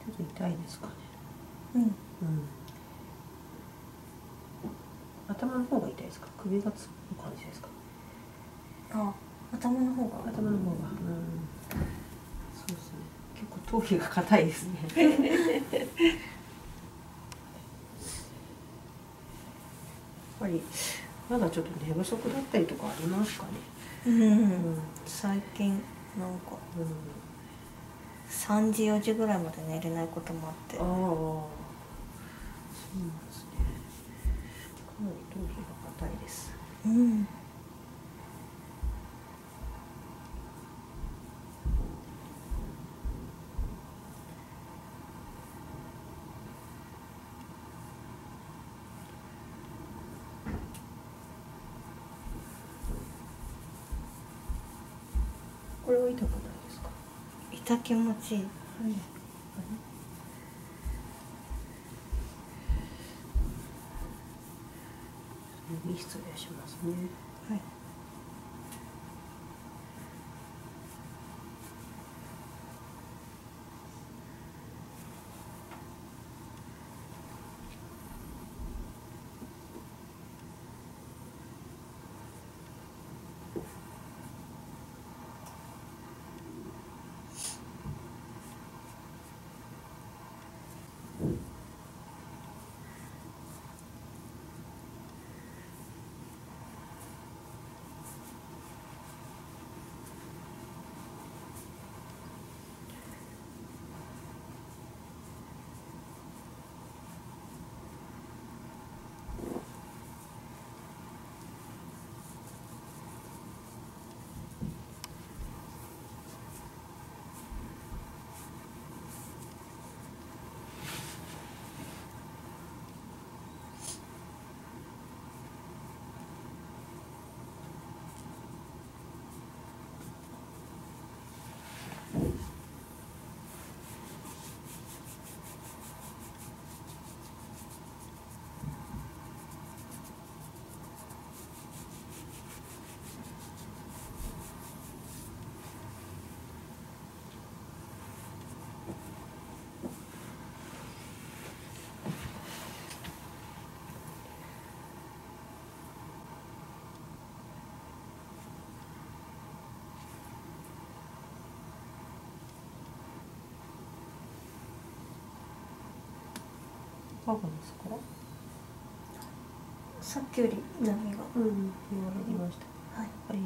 ちょっと痛いですかね。 うん。 うん。頭の方が痛いですか？首がつく感じですか？ あ、頭の方が。 頭の方が。うん。そうですね。結構頭皮が硬いですね。やっぱりまだちょっと寝不足だったりとかありますかね。 うん、 うん。 最近なんかうん。 3時4時ぐらいまで寝れないこともあって。 ああ、そうなんですね。かなり頭皮が硬いです。 うん。 これは痛くないですか？ 痛気持ちいい。 はい。失礼しますね。 はい。 いかがですか？ さっきより痛みが。 うん、和らぎました。 はい。 はい。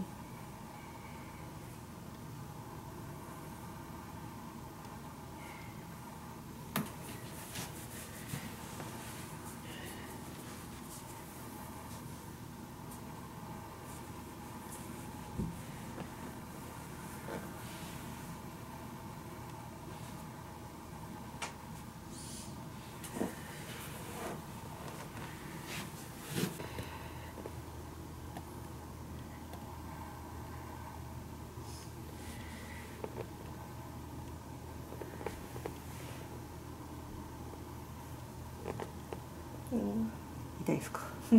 うん。 痛いですか？ うん。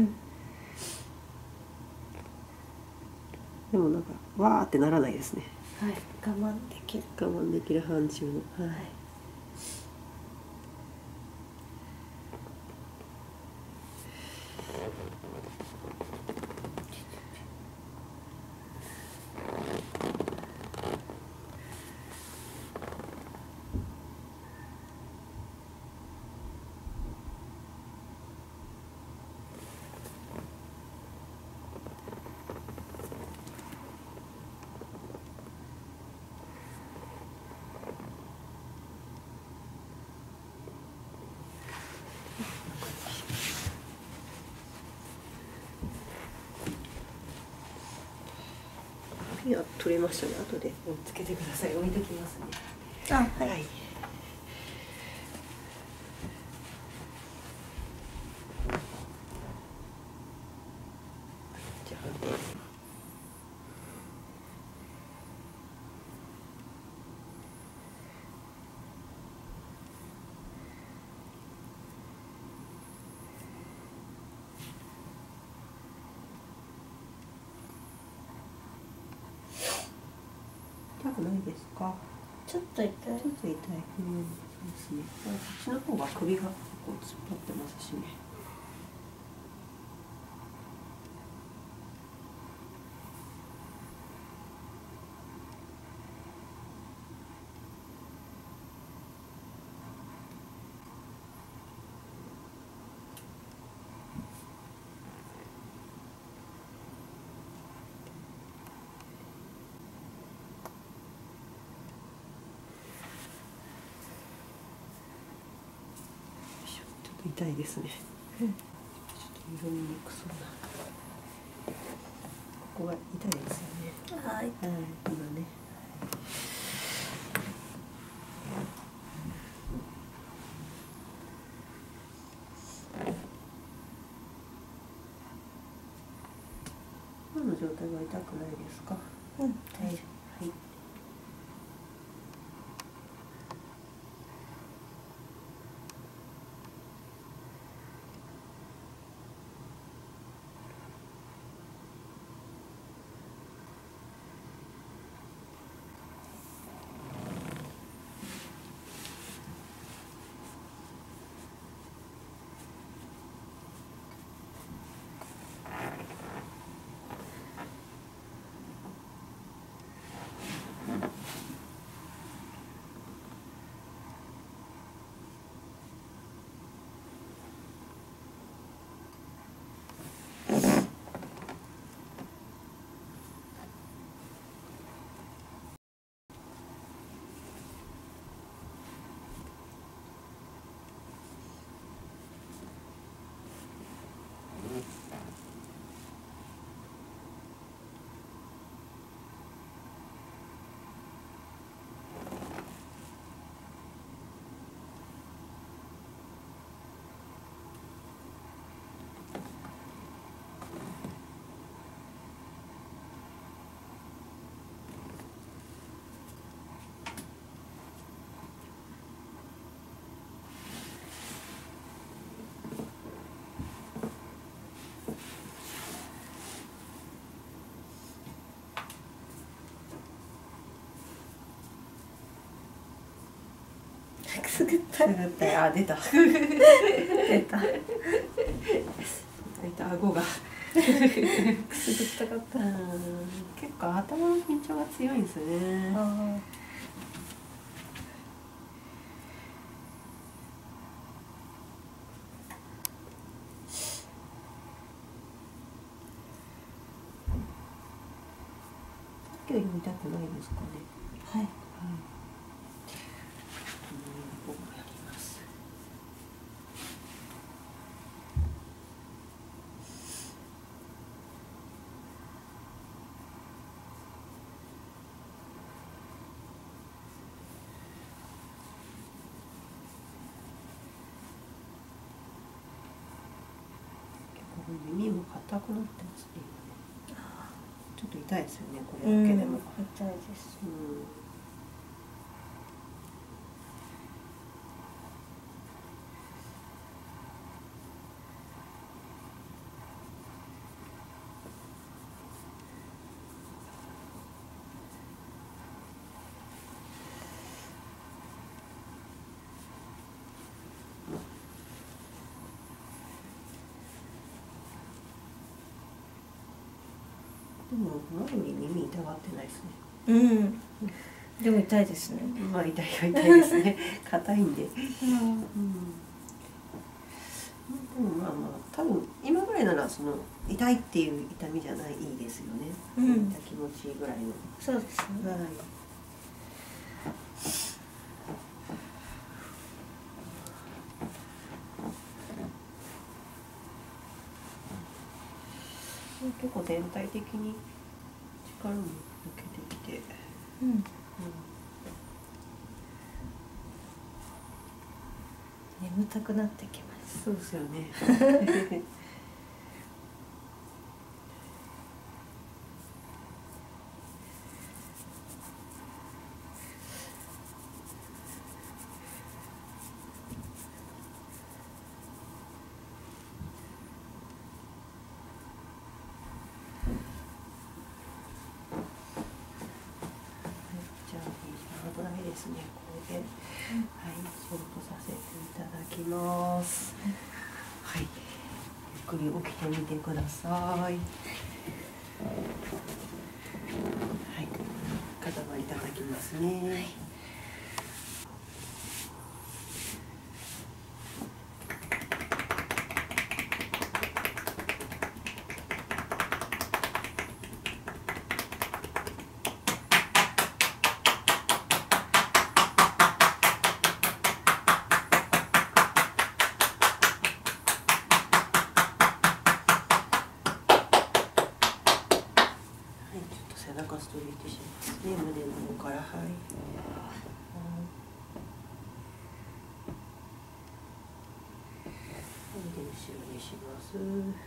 でもなんかわーってならないですね。 はい。我慢できる。 我慢できる範疇の。はい。 はい。 ピンは取れましたね。後でつけてください。置いときますね。 あ、はい。 はい。じゃあ判定。痛くないですか？ ちょっと痛い。 ちょっと痛い。そうですね。こっちの方が首がこう突っ張ってますしね。ちょっと痛いですね。ちょっと緩みにくそうな。ここが痛いですよね。 はい。 はい、今ね。今の状態は痛くないですか？ うん、大丈はい。 夫。くすぐったい。 あ、出た。 出た。 顎が。 くすぐったかった。 結構頭の緊張が強いんですね。 ああ。 今日痛くないですかね。 はい。 僕もやります。結構耳も硬くなってますね。ちょっと痛いですよね、これだけでも。 痛いです。 でも前より耳痛がってないですね。 うん。でも痛いですね。 まあ痛いですね。硬いんで。でもまあ多分今ぐらいならその痛いっていう痛みじゃないですよね。痛気持ちいいぐらいの。 そうですね。 結構全体的に力も抜けてきて、 眠たくなってきます。 そうですよね。じゃあ、このぐらいで。 ですね。これで、はい、消毒させていただきます。はい、ゆっくり起きてみてください。はい、肩はいただきますね。はい、背中ストレッチしますね。胸の方から、はい。で後ろにします。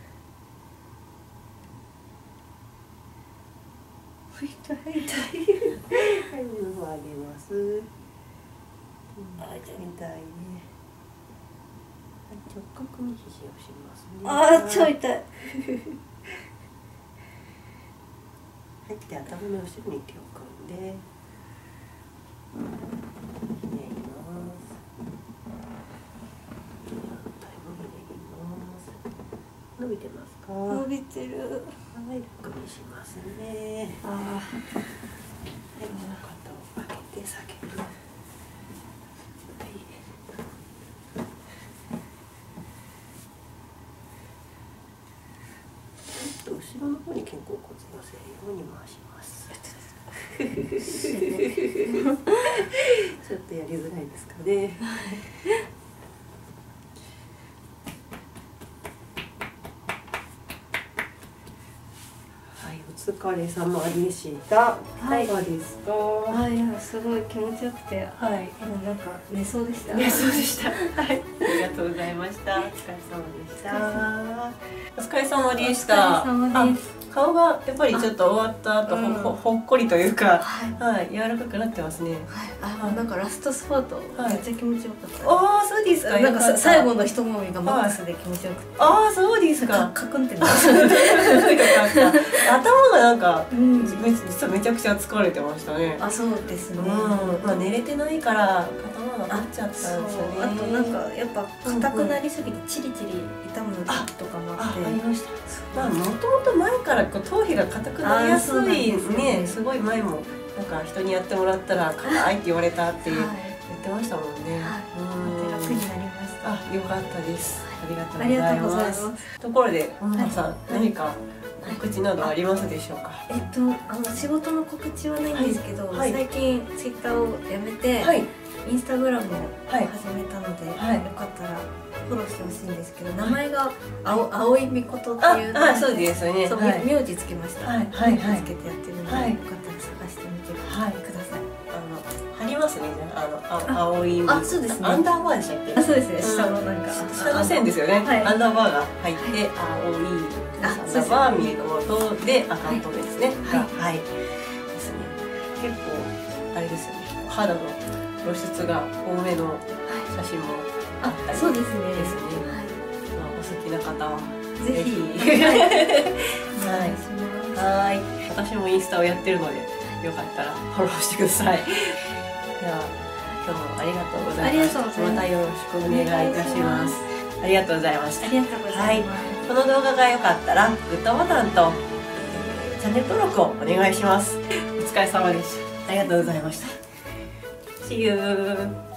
痛い痛い。はい、胸を上げます。痛いね。直角に肘をしますね。 あー、超痛い。 はい、で頭の後ろに手を組んでひねります。反対もひねります。伸びてますか？ 伸びてる。 はい、楽にしますね。 ああ。 はい、肩を上げて下げる。はい。後ろの方に肩甲骨寄せるように回します。ちょっとやりづらいですかね。はい、お疲れ様でした。いかがですか？ あ、いや、すごい気持ちよくて、 はい、 なんか寝そうでした。 寝そうでした。はい、ありがとうございました。お疲れ様でした。お疲れ様でした。 お疲れ様です。 顔がやっぱりちょっと終わった後、ほっこりというか、はい、柔らかくなってますね。 はい、なんかラストスパートめっちゃ気持ちよかった。 ああ、そうですか。 なんか最後の一もみがマックスで気持ちよくて。 ああ、そうですか。 カクンってなった。 頭がなんか実はめちゃくちゃ疲れてましたね。 あ、そうですね。 まあ寝れてないから頭が張っちゃったんですよね。 あとなんかやっぱ硬くなりすぎてチリチリ痛む時とかもあって。 ありました。まあもともと前から頭皮が硬くなりやすいね、すごい前もなんか人にやってもらったら硬いって言われたって言ってましたもんね。 楽になりました。 あ、よかったです。ありがとうございます。ところで本間さん、何か告知などありますでしょうか？ 仕事の告知はないんですけど、最近ツイッターをやめてインスタグラムを始めたので、よかったらフォローしてほしいんですけど、名前が青いみことっていう、 そうですね。 そう、名字つけました。名字つけてやってるので、よかったら探してみてください。 貼りますね。青いみ。あ、そうですね。アンダーバーでしたっけ？あ、 そうですね。下のなんか下の線ですよね。アンダーバーが入って青いアンダーバーみことでアカウントですね。はい。ですね。結構あれですよね。肌の露出が多めの写真もあったり。 そうですね。 お好きな方はぜひ。 はい。私もインスタをやってるので、よかったらフォローしてください。では今日もありがとうございました。またよろしくお願いいたします。ありがとうございました。 ありがとうございます。 この動画が良かったらグッドボタンとチャンネル登録をお願いします。お疲れ様でした。ありがとうございました。See you!